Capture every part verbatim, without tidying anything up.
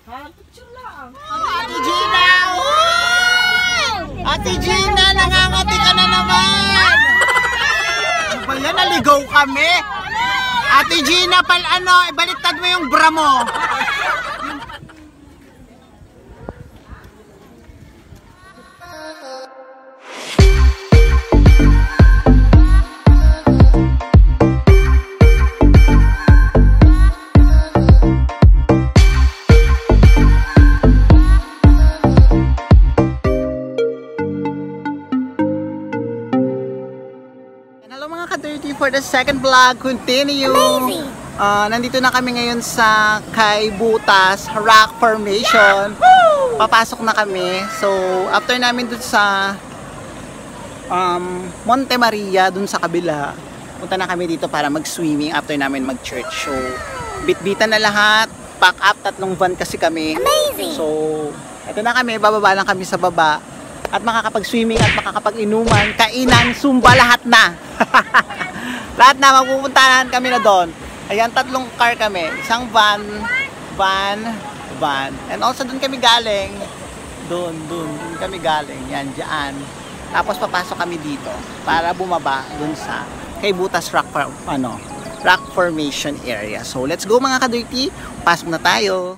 Ate Gina! Ate Gina, nangangati ka na naman! Ano ba yan? Naligaw kami! Ate Gina, pal ano, ibaliktad mo yung bra mo! For the second vlog, continue. Uh, nandito na kami ngayon sa Kay Butas Rock Formation. Papasok na kami. So, after namin dun sa um, Monte Maria, dun sa kabila, punta na kami dito para mag-swimming after namin mag-church. So, bit-bitan na lahat. Pack up, tatlong van kasi kami. Amazing! So, ito na kami. Bababa lang kami sa baba. At makakapag-swimming at makakapag-inuman, kainan, zumba, lahat na. Lahat na, magpupuntahan kami na doon. Ayan, tatlong car kami. Isang van, van, van. And also doon kami galing. Doon, doon, doon kami galing. Yan, dyan. Tapos papasok kami dito para bumaba doon sa Kay Butas Rock, ano, Rock Formation area. So, let's go mga ka-dirty. Pasok na tayo.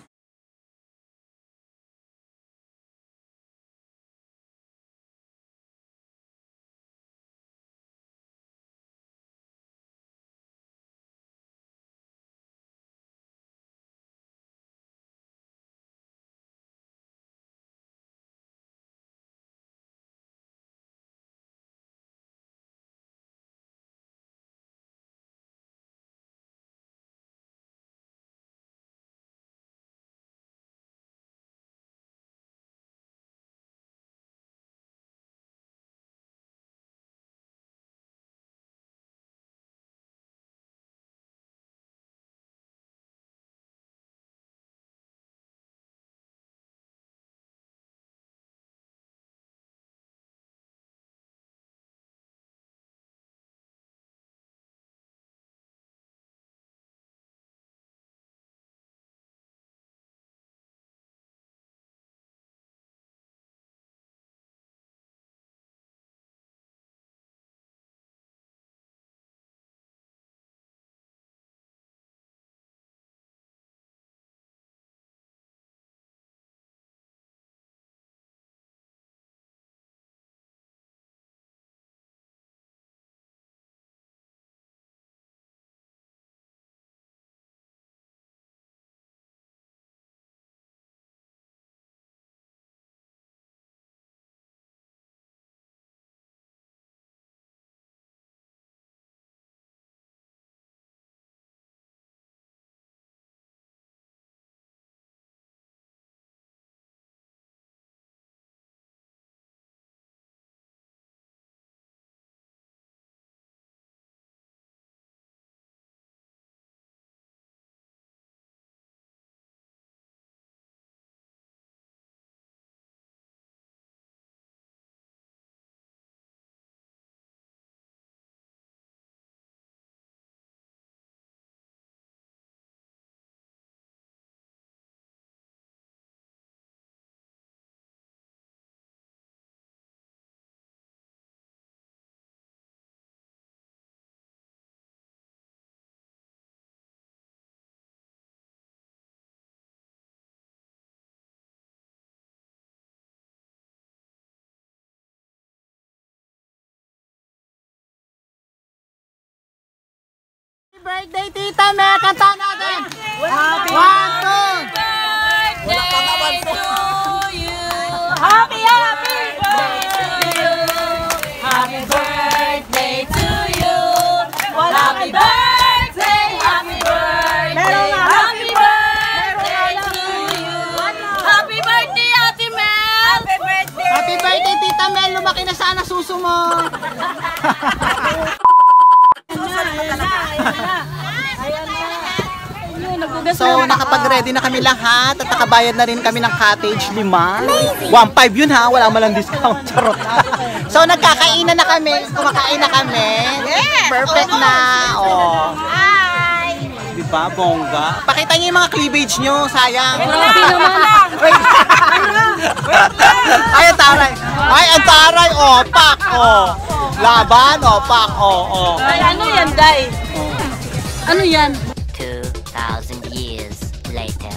Birthday, Tita Me! Kanta natin! Happy One, two! birthday to you! Happy, happy birthday to you! Happy birthday to you! Happy birthday, happy birthday! Happy birthday to you! Happy birthday, Ate Mel! Happy birthday! Happy birthday, Tita Mel! Lumaki na sana suso mo! So, nakapag-ready na kami lahat at nakabayad na rin kami ng cottage lima. one five yun ha, wala malang discount. Charot. So, nagkakainan na kami. Kumakain na kami. Perfect na. Oh. Hi! Di ba, bongga? Pakita niyo yung mga cleavage niyo, sayang. Grabe naman lang. Ay, ang taray. Ay, ang taray. Oh, pak. Oh. Laban. Oh, pak. Oh, oh. Ay, ano yan, Day? Ano yan? two thousand years later.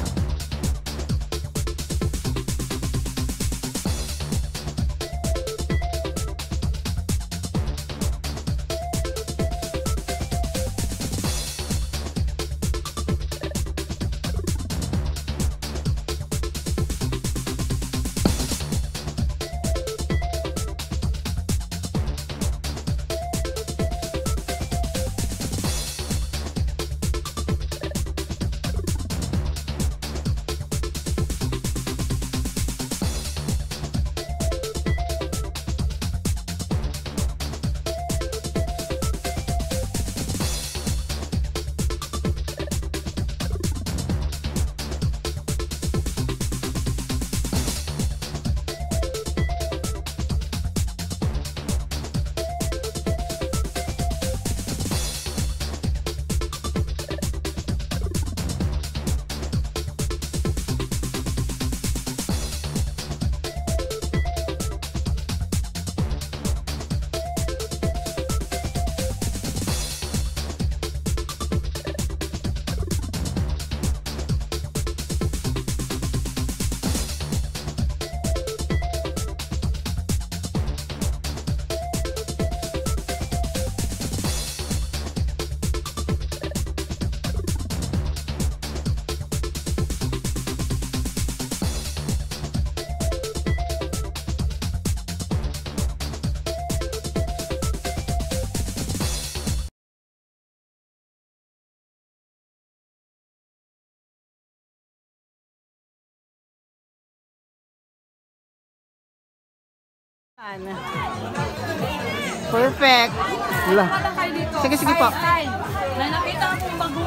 Perfect. Wala. Sige, sige po. May nakita akong bagong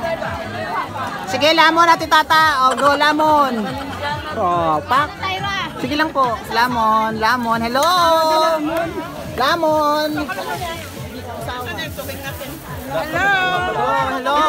Sige, lamon natin tata. O, go, lamon. O, pak. Sige lang po. Lamon, lamon. Hello. Lamon. Hello. Hello.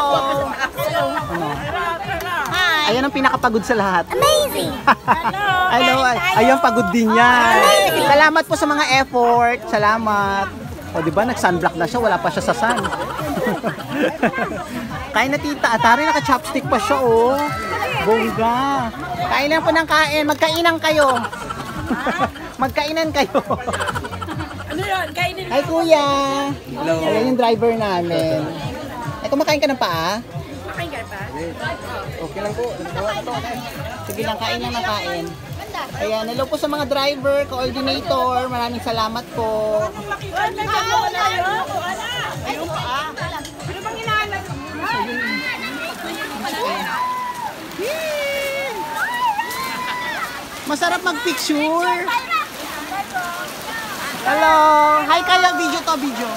Hi. Ayan ang pinakapagod sa lahat. Amazing! Hello. Ayun, pagod din yan. Salamat po sa mga effort. Salamat. O, di ba? Nag-sunblock na siya. Wala pa siya sa sun. Kain na tita. Atari, naka-chopstick pa siya, oh. Bongga. Kain lang po ng kain. Magkainan kayo. Magkainan kayo. Ano yun? Kainin Hi, kuya. Hello. Ayan yung driver namin. Ay, kumakain ka ng paa? Kain ka ba? Okay lang po. Sige lang, kain lang ng kain. Ayan, hello po sa mga driver, coordinator. Maraming salamat po. Masarap mag-picture. Hello. Hi kayo, video to, video.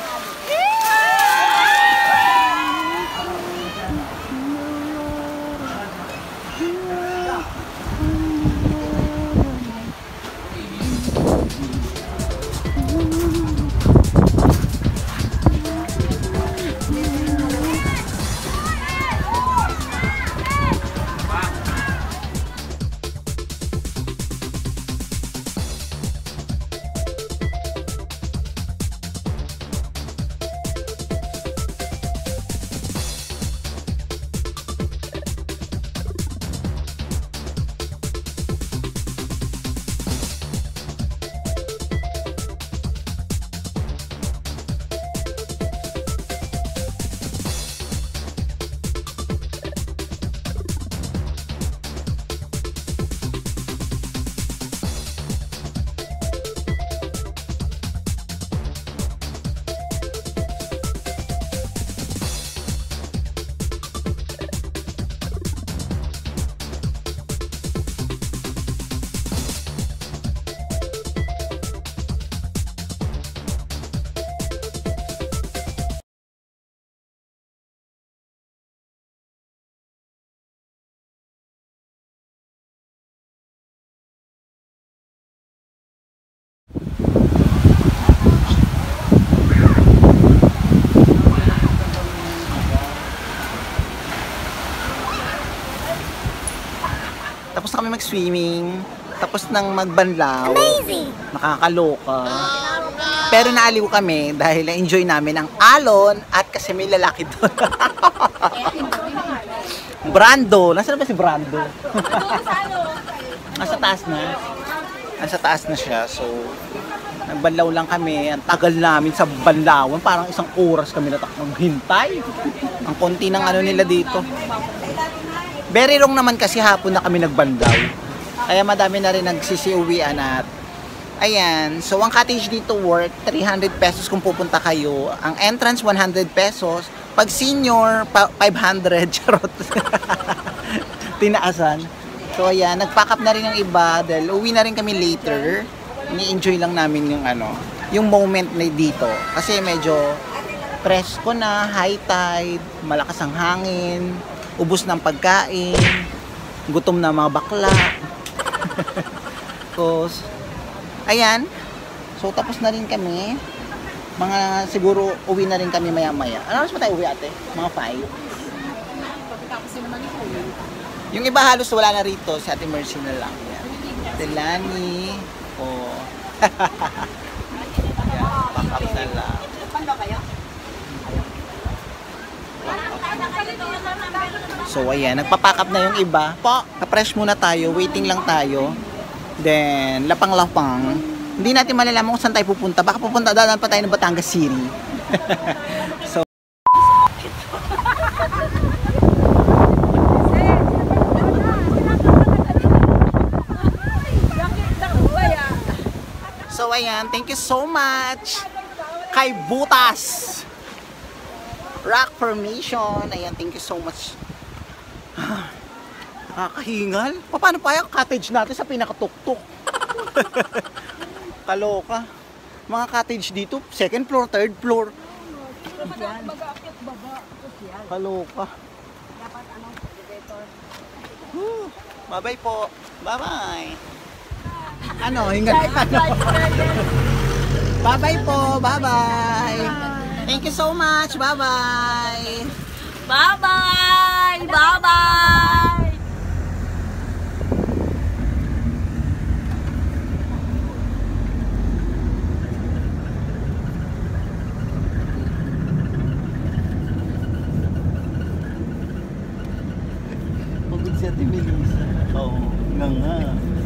Tapos na kami mag-swimming. Tapos nang magbanlaw. Amazing! Nakakaloka. Pero naaliw kami dahil na-enjoy namin ang alon at kasi may lalaki doon. Brando. Nasaan ba si Brando? Nasa taas na. Nasa taas na siya. So, nagbanlaw lang kami. Ang tagal namin sa banlawan. Parang isang oras kami natakang hintay. Ang konti ng ano nila dito. Very wrong naman kasi hapon na kami nagbanlaw. Kaya madami na rin nagsisiuwian at ayan. So, ang cottage dito worth three hundred pesos kung pupunta kayo. Ang entrance, one hundred pesos. Pag senior, five hundred. Charot. Tinaasan. So, ayan. Nag-pack up na rin yung iba dahil uwi na rin kami later. Ini-enjoy lang namin yung ano, yung moment na dito. Kasi medyo presko na, high tide, malakas ang hangin, ubos ng pagkain, gutom na mga bakla. Tapos, ayan. So, tapos na rin kami. Mga siguro uwi na rin kami maya-maya. Ano oras ba tayo uwi ate? Mga five. Yung iba halos wala na rito. Si Ate Mercy na lang. Yan. Delani. Oh. Yan. Pack up na lang. So, ayan. Nagpa-pack up na yung iba. Po, na-fresh muna tayo. Waiting lang tayo. Then, lapang-lapang. Hindi natin malalaman kung saan tayo pupunta. Baka pupunta dalan pa tayo ng Batangas City. So, so ayan, thank you so much kay Butas Rock Formation. Ayan, thank you so much. Nakakahingal. Paano pa yung cottage natin sa pinakatuktok? Kaloka. Mga cottage dito, second floor, third floor. Kaloka. Whew. Bye-bye po. Bye-bye. Ano, hingal ka ano? Bye-bye po. Bye-bye. Thank you so much. Bye-bye. Bye-bye! Bye-bye! Pagod si Ate Melissa. Oo, nga nga.